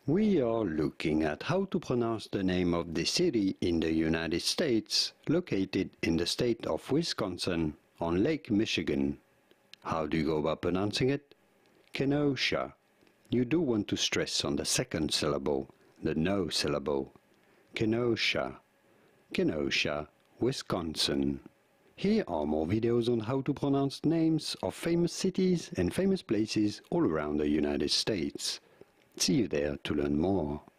We are looking at how to pronounce the name of the city in the United States, located in the state of Wisconsin, on Lake Michigan. How do you go about pronouncing it? Kenosha. You do want to stress on the second syllable, the no syllable. Kenosha. Kenosha, Wisconsin. Here are more videos on how to pronounce names of famous cities and famous places all around the United States. See you there to learn more.